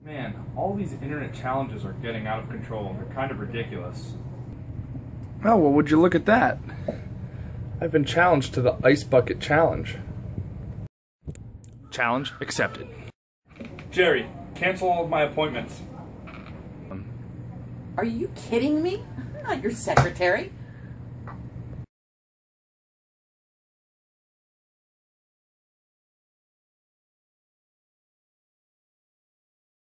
Man, all these internet challenges are getting out of control. They're kind of ridiculous. Oh, well, would you look at that? I've been challenged to the Ice Bucket Challenge. Challenge accepted. Jerry, cancel all of my appointments. Are you kidding me? I'm not your secretary.